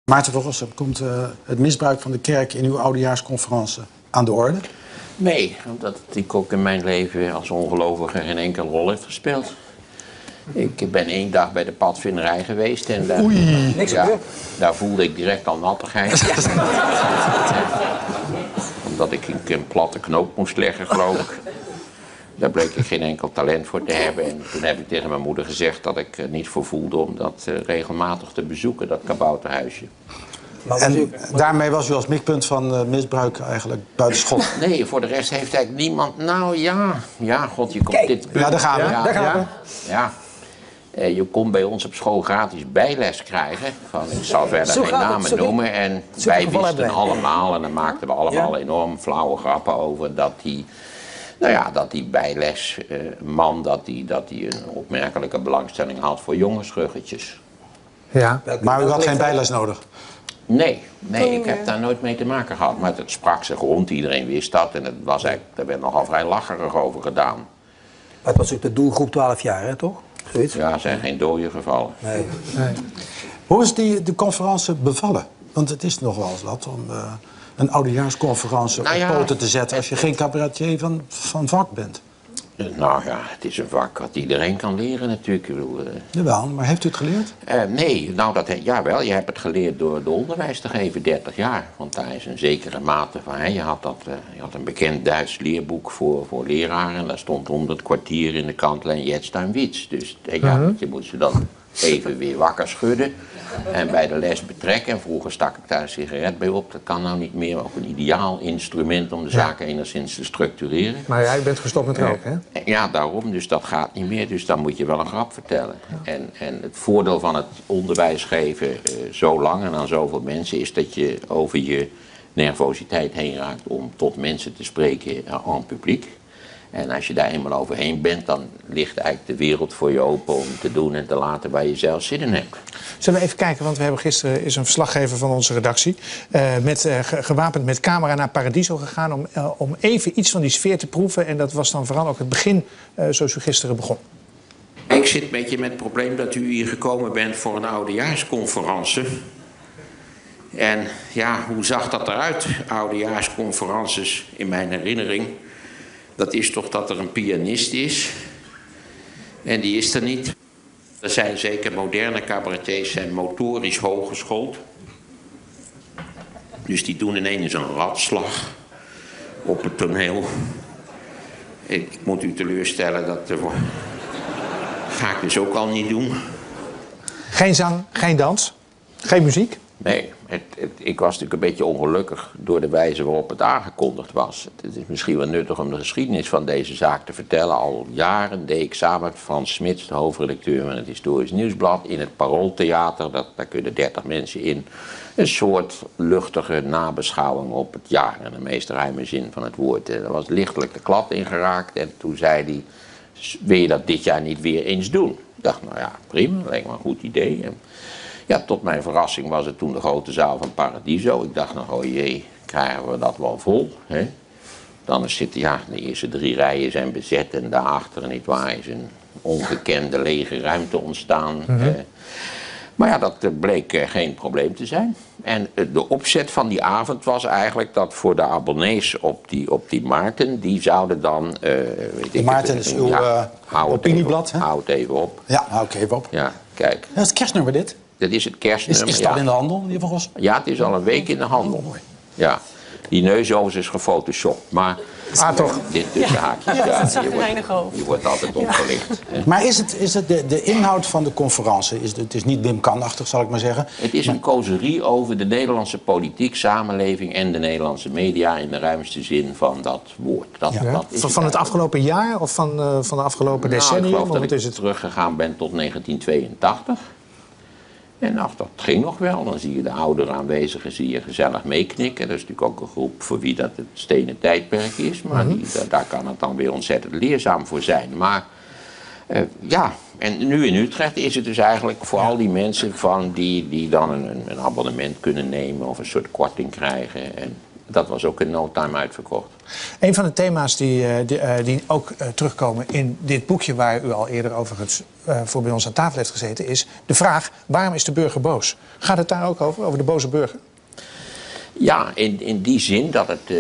Maarten van Rossum, komt het misbruik van de kerk in uw oudejaarsconferentie aan de orde? Nee, omdat het ook in mijn leven als ongelovige geen enkele rol heeft gespeeld. Ik ben 1 dag bij de padvinderij geweest en daar voelde ik direct al nattigheid. Omdat ik een platte knoop moest leggen, geloof ik. Daar bleek ik geen enkel talent voor te hebben. En toen heb ik tegen mijn moeder gezegd dat ik er niet voor voelde om dat regelmatig te bezoeken, dat kabouterhuisje. En daarmee was u als mikpunt van misbruik eigenlijk buitenschot? Nee, voor de rest heeft eigenlijk niemand... Nou ja, god, je komt Kijk, dit punt... Ja, daar gaan we. Daar gaan we. Ja. Je kon bij ons op school gratis bijles krijgen. Ik zal verder geen namen noemen. En wij wisten allemaal, en dan maakten we allemaal enorm flauwe grappen over... dat die bijlesman dat die een opmerkelijke belangstelling had voor jongensruggetjes. Ja, maar u had geen bijles nodig? Nee, ik heb daar nooit mee te maken gehad. Maar het sprak zich rond, iedereen wist dat. En er werd nogal vrij lacherig over gedaan. Maar het was ook de doelgroep 12 jaar, hè, toch? Zoiets? Ja, er zijn geen doden gevallen. Nee. Hoe is de conferentie bevallen? Want het is nog wel eens wat om een oudejaarsconferentie op poten te zetten... als je geen cabaretier van vak bent. Nou ja, het is een vak wat iedereen kan leren natuurlijk. Ik bedoel, Jawel, maar heeft u het geleerd? Nee, jawel, je hebt het geleerd door de onderwijs te geven, 30 jaar. Want daar is een zekere mate van... Je had een bekend Duits leerboek voor leraren... en daar stond 100 kwartier in de kantlijn Jetzt ein Witz. Dus je moet ze dan even weer wakker schudden... en bij de les betrekken. En vroeger stak ik daar een sigaret bij op. Dat kan nou niet meer. Ook een ideaal instrument om de zaken enigszins te structureren. Maar jij bent gestopt met roken, hè? Ja, daarom. Dus dat gaat niet meer. Dus dan moet je wel een grap vertellen. Ja. En het voordeel van het onderwijs geven zo lang en aan zoveel mensen... is dat je over je nervositeit heen raakt om tot mensen te spreken aan publiek. En als je daar eenmaal overheen bent, dan ligt eigenlijk de wereld voor je open om te doen en te laten waar je zelf zin in hebt. Zullen we even kijken, want we hebben gisteren is een verslaggever van onze redactie... gewapend met camera naar Paradiso gegaan om even iets van die sfeer te proeven. En dat was dan vooral ook het begin zoals u gisteren begon. Ik zit een beetje met het probleem dat u hier gekomen bent voor een oudejaarsconferentie. En ja, hoe zag dat eruit, oudejaarsconferences in mijn herinnering? Dat is toch dat er een pianist is. En die is er niet. Er zijn zeker moderne cabaretiers zijn motorisch hooggeschoold. Dus die doen ineens een ratslag op het toneel. Ik moet u teleurstellen, dat ga ik dus ook al niet doen. Geen zang, geen dans, geen muziek? Nee, ik was natuurlijk een beetje ongelukkig door de wijze waarop het aangekondigd was. Het is misschien wel nuttig om de geschiedenis van deze zaak te vertellen. Al jaren deed ik samen met Frans Smits, de hoofdredacteur van het Historisch Nieuwsblad, in het Parooltheater, daar kunnen 30 mensen in, een soort luchtige nabeschouwing op het jaar, in de meest ruime zin van het woord. En er was lichtelijk de klad in geraakt en toen zei hij, wil je dat dit jaar niet weer eens doen? Ik dacht, nou ja, prima, dat lijkt me een goed idee. En ja, tot mijn verrassing was het toen de grote zaal van Paradiso. Ik dacht nog, oh jee, krijgen we dat wel vol? Hè? Dan de eerste 3 rijen zijn bezet en daarachter, nietwaar, is een ongekende lege ruimte ontstaan. Maar ja, dat bleek geen probleem te zijn. En de opzet van die avond was eigenlijk dat voor de abonnees op die Maarten, die zouden dan... Maarten is uw opinieblad, hè? Houd even op. Ja, hou ik even op. Ja, kijk. Dat is het kerstnummer, dit. Dat is het kerstnummer. Is het al in de handel, in ieder geval? Ja, het is al een week in de handel. Ja. Die neus overigens is gefotoshopt, maar... toch? Dit tussen haakjes. Je wordt altijd opgelicht. Maar is het de inhoud van de conferentie? Het is niet Wim Kan-achtig, zal ik maar zeggen. Het is een causerie over de Nederlandse politiek, samenleving en de Nederlandse media in de ruimste zin van dat woord. Dat is van het afgelopen jaar of van de afgelopen decennium? Ik geloof dat ik teruggegaan ben tot 1982. En ach, dat ging nog wel. Dan zie je de oudere aanwezigen gezellig meeknikken. Dat is natuurlijk ook een groep voor wie dat het stenen tijdperk is. Maar daar kan het dan weer ontzettend leerzaam voor zijn. Maar en nu in Utrecht is het dus eigenlijk voor al die mensen die dan een abonnement kunnen nemen of een soort korting krijgen. En Dat was ook in no time uitverkocht. Een van de thema's die ook terugkomen in dit boekje, waar u al eerder overigens voor bij ons aan tafel heeft gezeten, is de vraag: waarom is de burger boos? Gaat het daar ook over de boze burger? Ja, in die zin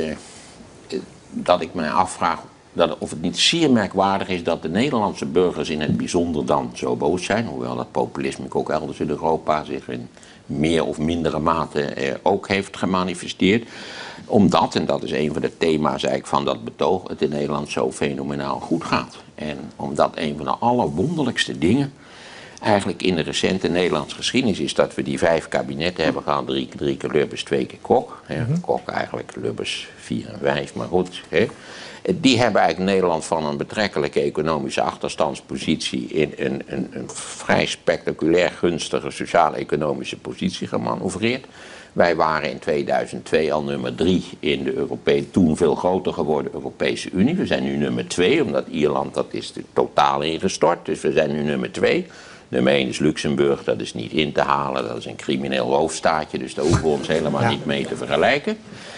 dat ik mij afvraag of het niet zeer merkwaardig is dat de Nederlandse burgers in het bijzonder dan zo boos zijn. Hoewel dat populisme ook elders in Europa zich in meer of mindere mate ook heeft gemanifesteerd. Omdat, en dat is een van de thema's eigenlijk van dat betoog, het in Nederland zo fenomenaal goed gaat. En omdat een van de allerwonderlijkste dingen eigenlijk in de recente Nederlandse geschiedenis is dat we die 5 kabinetten hebben gehad. 3 keer Lubbers, 2 keer Kok. Kok eigenlijk, Lubbers 4 en 5, maar goed. Die hebben eigenlijk Nederland van een betrekkelijke economische achterstandspositie in een vrij spectaculair gunstige sociaal-economische positie gemanoeuvreerd. Wij waren in 2002 al nummer 3 in de toen veel groter geworden Europese Unie. We zijn nu nummer 2, omdat Ierland, dat is totaal ingestort. Dus we zijn nu nummer 2. Nummer 1 is Luxemburg, dat is niet in te halen. Dat is een crimineel roofstaatje, dus daar hoeven we ons helemaal niet mee te vergelijken.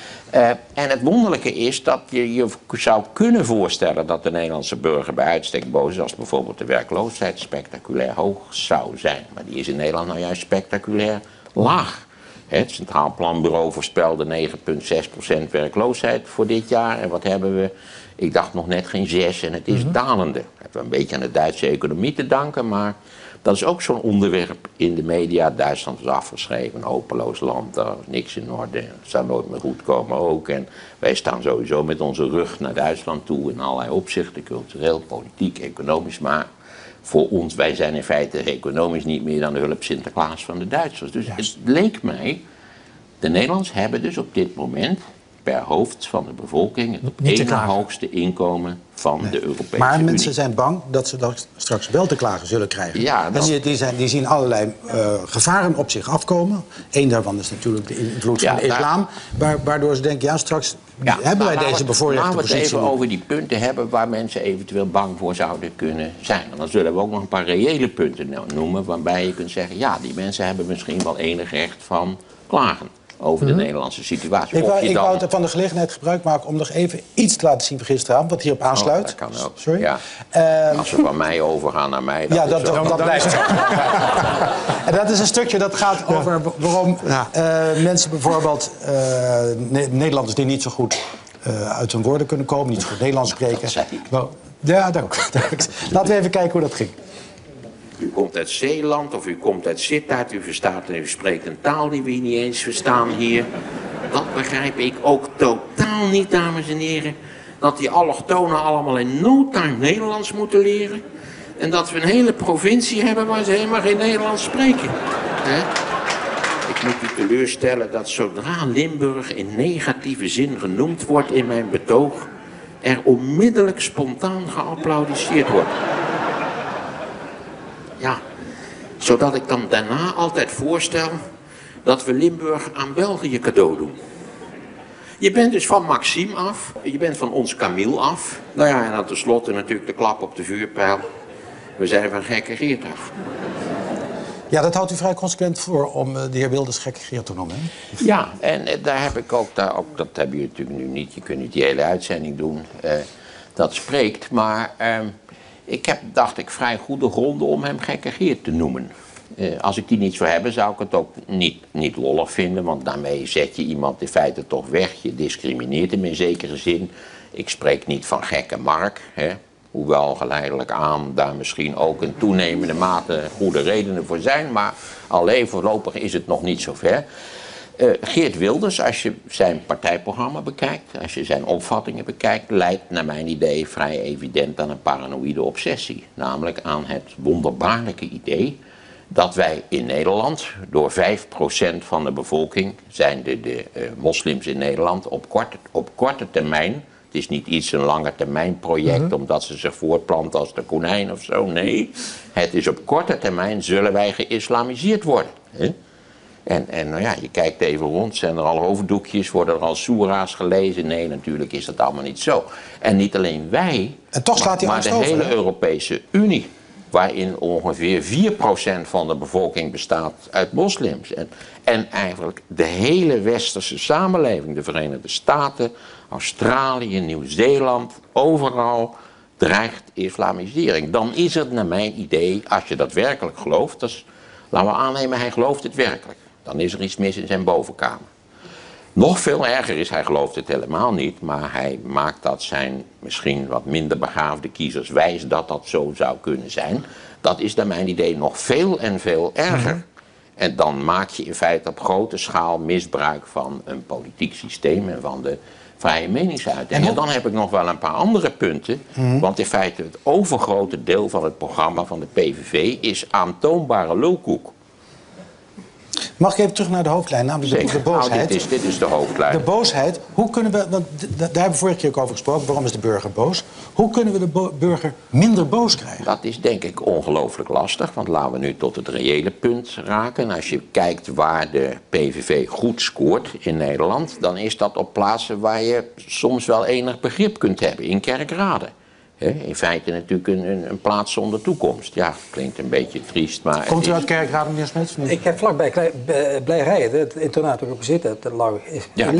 En het wonderlijke is dat je zou kunnen voorstellen dat de Nederlandse burger bij uitstek boos is als bijvoorbeeld de werkloosheid spectaculair hoog zou zijn. Maar die is in Nederland nou juist spectaculair laag. Het Centraal Planbureau voorspelde 9,6% werkloosheid voor dit jaar. En wat hebben we? Ik dacht nog net geen 6 en het is dalende. Dat hebben we een beetje aan de Duitse economie te danken, maar dat is ook zo'n onderwerp in de media. Duitsland is afgeschreven, een hopeloos land, daar is niks in orde. Het zou nooit meer goed komen ook. En wij staan sowieso met onze rug naar Duitsland toe in allerlei opzichten, cultureel, politiek, economisch. Maar voor ons, wij zijn in feite economisch niet meer dan de hulp Sinterklaas van de Duitsers. Dus het leek mij, de Nederlanders hebben dus op dit moment per hoofd van de bevolking het ene hoogste inkomen van de Europese Unie. Maar mensen zijn bang dat ze dat straks wel te klagen zullen krijgen. Ja, die zien allerlei gevaren op zich afkomen. Eén daarvan is natuurlijk de invloed van de islam. Waardoor ze denken, straks hebben wij deze bevoorrechte positie. Laten we het even over die punten hebben waar mensen eventueel bang voor zouden kunnen zijn. En dan zullen we ook nog een paar reële punten noemen waarbij je kunt zeggen, die mensen hebben misschien wel enig recht van klagen over de Nederlandse situatie. Ik wou van de gelegenheid gebruik maken om nog even iets te laten zien van gisteravond, wat hierop aansluit. Dat kan ook. Sorry. Ja. Als ze van mij overgaan naar mij, dat blijft. En dat is een stukje dat gaat over waarom mensen bijvoorbeeld, Nederlanders die niet zo goed uit hun woorden kunnen komen, niet zo goed Nederlands spreken. Dat zei ik. Ja, dank. Laten we even kijken hoe dat ging. U komt uit Zeeland of u komt uit Sittard, u verstaat en u spreekt een taal die we niet eens verstaan hier. Dat begrijp ik ook totaal niet, dames en heren. Dat die allochtonen allemaal in no time Nederlands moeten leren. En dat we een hele provincie hebben waar ze helemaal geen Nederlands spreken. Ik moet u teleurstellen dat zodra Limburg in negatieve zin genoemd wordt in mijn betoog, er onmiddellijk spontaan geapplaudisseerd wordt. Ja, zodat ik dan daarna altijd voorstel dat we Limburg aan België cadeau doen. Je bent dus van Maxime af, je bent van ons Camille af. Nou ja, en dan tenslotte natuurlijk de klap op de vuurpijl. We zijn van Gekke Geert af. Ja, dat houdt u vrij consequent voor om de heer Wilders Gekke Geert te noemen, hè? Ja, en daar heb ik ook, dat hebben jullie natuurlijk nu niet, je kunt niet die hele uitzending doen, dat spreekt. Maar ik heb, dacht ik, vrij goede gronden om hem Gekke Geert te noemen. Als ik die niet zou hebben, zou ik het ook niet lollig vinden. Want daarmee zet je iemand in feite toch weg. Je discrimineert hem in zekere zin. Ik spreek niet van gekke Mark. Hoewel geleidelijk aan daar misschien ook in toenemende mate goede redenen voor zijn. Maar alleen voorlopig is het nog niet zover. Geert Wilders, als je zijn partijprogramma bekijkt, als je zijn opvattingen bekijkt, leidt naar mijn idee vrij evident aan een paranoïde obsessie. Namelijk aan het wonderbaarlijke idee dat wij in Nederland door 5% van de bevolking, zijn de moslims in Nederland, op korte termijn, het is niet iets een lange termijn project omdat ze zich voortplanten als de konijn of zo, nee. Het is op korte termijn zullen wij geïslamiseerd worden. En nou ja, je kijkt even rond, zijn er al hoofddoekjes, worden er al soera's gelezen? Nee, natuurlijk is dat allemaal niet zo. En niet alleen wij, en toch slaat maar de hele Europese Unie waarin ongeveer 4% van de bevolking bestaat uit moslims. En eigenlijk de hele westerse samenleving, de Verenigde Staten, Australië, Nieuw-Zeeland, overal dreigt islamisering. Dan is het naar mijn idee, als je dat werkelijk gelooft, dus, laten we aannemen hij gelooft het werkelijk. Dan is er iets mis in zijn bovenkamer. Nog veel erger is, hij gelooft het helemaal niet, maar hij maakt dat zijn misschien wat minder begaafde kiezers wijs dat dat zo zou kunnen zijn. Dat is naar mijn idee nog veel en veel erger. En dan maak je in feite op grote schaal misbruik van een politiek systeem en van de vrije meningsuiting. En dan heb ik nog wel een paar andere punten. Want in feite het overgrote deel van het programma van de PVV is aantoonbare lulkoek. Mag ik even terug naar de hoofdlijn, namelijk de boosheid? Nou, dit is de hoofdlijn. De boosheid, hoe kunnen we, want daar hebben we vorige keer ook over gesproken, waarom is de burger boos? Hoe kunnen we de burger minder boos krijgen? Dat is denk ik ongelooflijk lastig, want laten we nu tot het reële punt raken. Als je kijkt waar de PVV goed scoort in Nederland, dan is dat op plaatsen waar je soms wel enig begrip kunt hebben, in Kerkrade. In feite natuurlijk een plaats zonder toekomst. Ja, klinkt een beetje triest, maar... Komt u uit Kerkrade, meneer Smits? Ik heb vlakbij Blijrijen, het internaat waar ik op zit, het lag... Ja,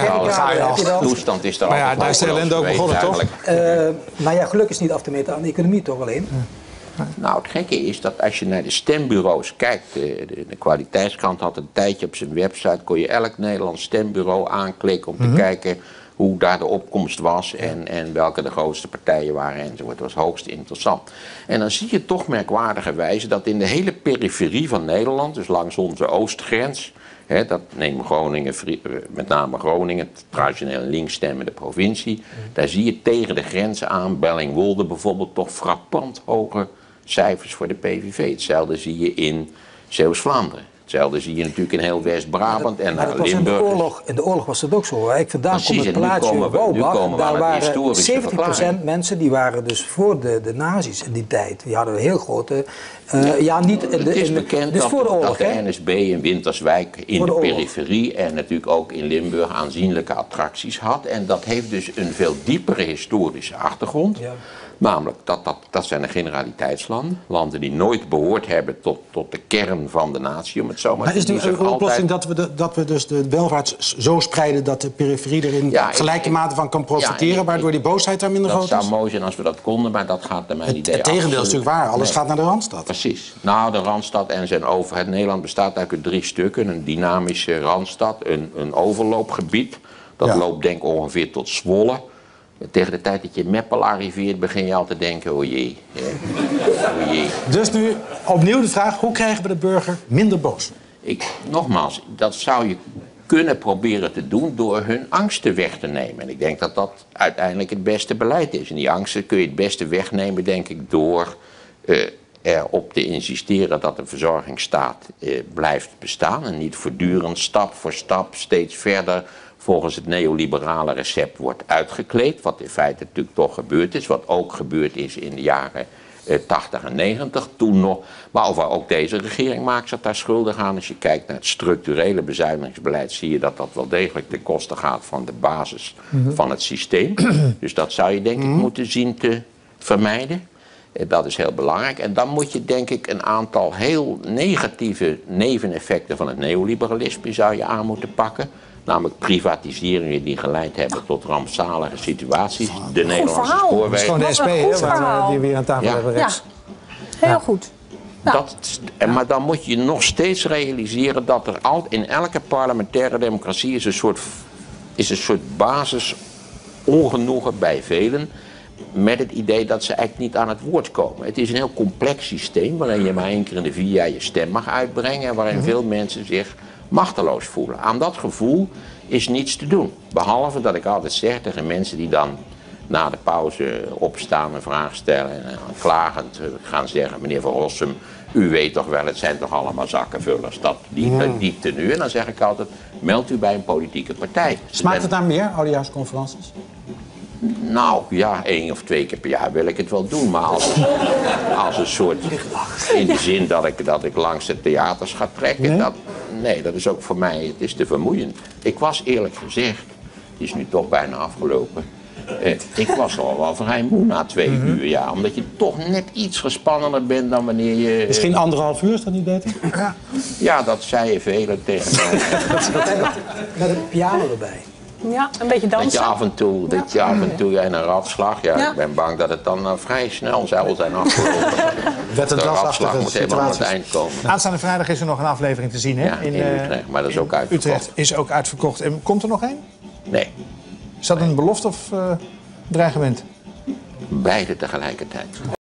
de toestand is er al. Maar ja, daar is de ellende ook begonnen, toch? Maar ja, geluk is niet af te meten aan de economie toch alleen. Nou, het gekke is dat als je naar de stembureaus kijkt... De kwaliteitskrant had een tijdje op zijn website... kon je elk Nederlands stembureau aanklikken om te kijken... hoe daar de opkomst was en welke de grootste partijen waren enzovoort. Het was hoogst interessant. En dan zie je toch merkwaardigerwijze dat in de hele periferie van Nederland, dus langs onze oostgrens, dat neem Groningen, met name Groningen, traditioneel links stemmende provincie, daar zie je tegen de grens aan, Bellingwolde bijvoorbeeld, toch frappant hoge cijfers voor de PVV. Hetzelfde zie je in Zeeuws-Vlaanderen. Hetzelfde zie je natuurlijk in heel West-Brabant en naar Limburg. In de oorlog was dat ook zo. Ik vandaan kom het plaatsje Wouwbach. Daar waren 70% mensen die waren dus voor de nazi's in die tijd. Die hadden een heel grote... Het is bekend dat de NSB in Winterswijk in de periferie en natuurlijk ook in Limburg aanzienlijke attracties had. En dat heeft dus een veel diepere historische achtergrond. Ja. Namelijk, dat zijn de generaliteitslanden. Landen die nooit behoord hebben tot de kern van de natie, om het zo maar te zeggen. Maar is de oplossing dat we dus de welvaart zo spreiden dat de periferie erin gelijke mate van kan profiteren, waardoor die boosheid daar minder groot is? Dat zou mooi zijn als we dat konden, maar dat gaat naar mijn idee Het tegendeel is natuurlijk waar. Alles gaat naar de Randstad. Precies. Nou, de Randstad en zijn overheid. Nederland bestaat eigenlijk uit 3 stukken. Een dynamische Randstad, een overloopgebied. Dat loopt denk ik ongeveer tot Zwolle. Tegen de tijd dat je Meppel arriveert, begin je al te denken, o jee. O jee. Dus nu opnieuw de vraag, hoe krijgen we de burger minder boos? Nogmaals, dat zou je kunnen proberen te doen door hun angsten weg te nemen. En ik denk dat dat uiteindelijk het beste beleid is. En die angsten kun je het beste wegnemen, denk ik, door erop te insisteren dat de verzorgingsstaat blijft bestaan. En niet voortdurend stap voor stap steeds verder volgens het neoliberale recept wordt uitgekleed. Wat in feite natuurlijk toch gebeurd is. Wat ook gebeurd is in de jaren 80 en 90 toen nog. Maar ook deze regering maakt zich daar schuldig aan. Als je kijkt naar het structurele bezuinigingsbeleid zie je dat dat wel degelijk ten koste gaat van de basis van het systeem. Dus dat zou je denk ik moeten zien te vermijden. Dat is heel belangrijk. En dan moet je denk ik een aantal heel negatieve neveneffecten van het neoliberalisme zou je aan moeten pakken. Namelijk privatiseringen die geleid hebben tot rampzalige situaties. De Nederlandse spoorwegen. Dat is gewoon de SP, waar we weer aan tafel hebben rechts. Ja, heel goed. Ja. Maar dan moet je nog steeds realiseren dat er in elke parlementaire democratie is een soort basis ongenoegen bij velen met het idee dat ze eigenlijk niet aan het woord komen. Het is een heel complex systeem waarin je maar 1 keer in de 4 jaar je stem mag uitbrengen en waarin veel mensen zich machteloos voelen. Aan dat gevoel is niets te doen. Behalve dat ik altijd zeg tegen mensen die dan na de pauze opstaan, een vraag stellen en klagend gaan zeggen, meneer Van Rossum, u weet toch wel, het zijn toch allemaal zakkenvullers, die tenue. En dan zeg ik altijd, meld u bij een politieke partij. Smaakt het naar meer oudejaarsconferenties? Nou ja, 1 of 2 keer per jaar wil ik het wel doen, maar als een soort, in de zin dat ik langs de theaters ga trekken, nee, dat is ook voor mij, het is te vermoeiend. Ik was eerlijk gezegd, het is nu toch bijna afgelopen, Ik was al wel vrij moe na 2 uur, ja. Omdat je toch net iets gespannener bent dan wanneer je... Misschien 1,5 uur, is dat niet beter? Ja, dat zeiden velen tegen mij. Met een piano erbij. Ja, een beetje dansen. Dat je af en toe in een ratslag... Ja, ik ben bang dat het dan vrij snel zal zijn afgelopen. De ratslag moet helemaal aan het eind komen. Aanstaande vrijdag is er nog een aflevering te zien, hè? Ja, in Utrecht, maar dat is ook uitverkocht. Utrecht is ook uitverkocht. En komt er nog één? Nee. Is dat een belofte of dreigement? Beide tegelijkertijd.